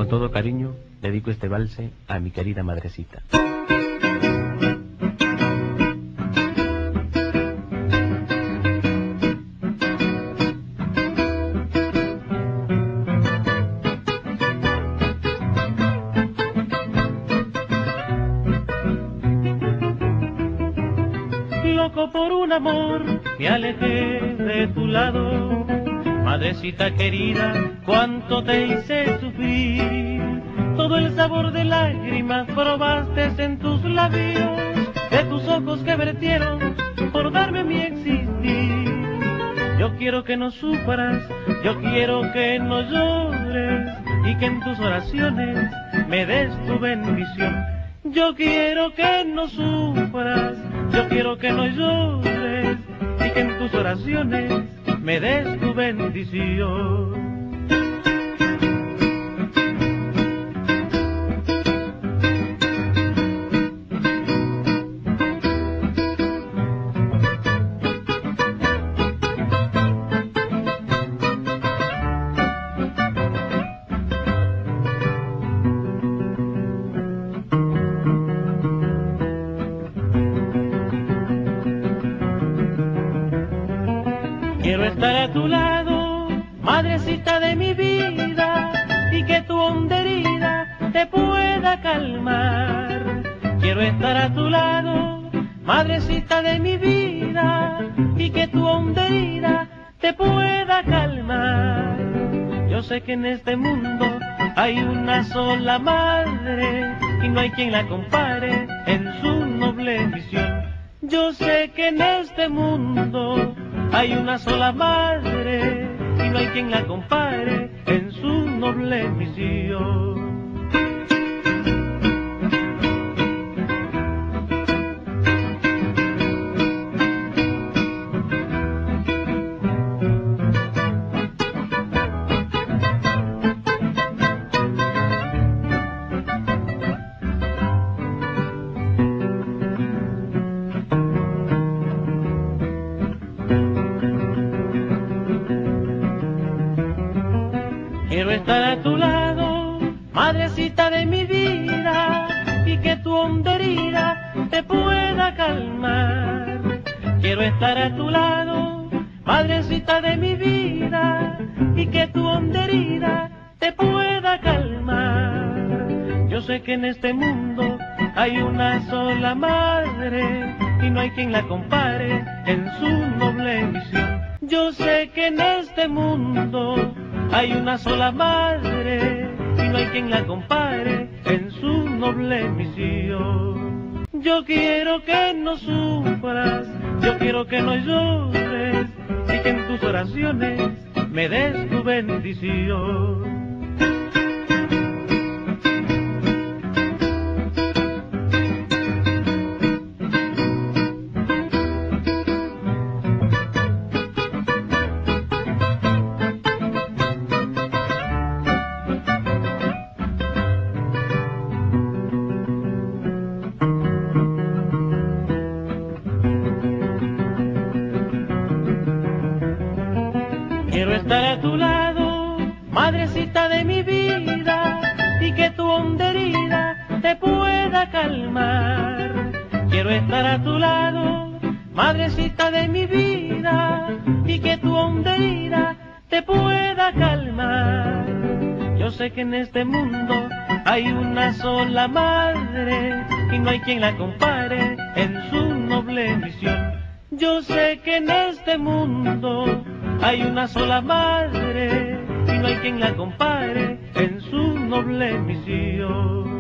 Con todo cariño, dedico este valse a mi querida madrecita. Loco por un amor, me alejé de tu lado. Madrecita querida, cuánto te hice sufrir. Todo el sabor de lágrimas probaste en tus labios, de tus ojos que vertieron por darme mi existir. Yo quiero que no sufras, yo quiero que no llores, y que en tus oraciones me des tu bendición. Yo quiero que no sufras, yo quiero que no llores, y que en tus oraciones me des tu bendición. Quiero estar a tu lado, madrecita de mi vida, y que tu honda herida te pueda calmar. Quiero estar a tu lado, madrecita de mi vida, y que tu honda herida te pueda calmar. Yo sé que en este mundo hay una sola madre, y no hay quien la compare en su noble misión. Yo sé que en este mundo hay una sola madre, y no hay quien la compare en su noble misión. Quiero estar a tu lado, madrecita de mi vida, y que tu honda herida te pueda calmar. Quiero estar a tu lado, madrecita de mi vida, y que tu honda herida te pueda calmar. Yo sé que en este mundo hay una sola madre, y no hay quien la compare en su noble misión. Yo sé que en este mundo hay una sola madre, y no hay quien la compare en su noble misión. Yo quiero que no sufras, yo quiero que no llores, y que en tus oraciones me des tu bendición. Quiero estar a tu lado, madrecita de mi vida, y que tu honda herida te pueda calmar. Quiero estar a tu lado, madrecita de mi vida, y que tu honda herida te pueda calmar. Yo sé que en este mundo hay una sola madre, y no hay quien la compare en su noble misión. Yo sé que en este mundo hay una sola madre, y no hay quien la compare en su noble misión.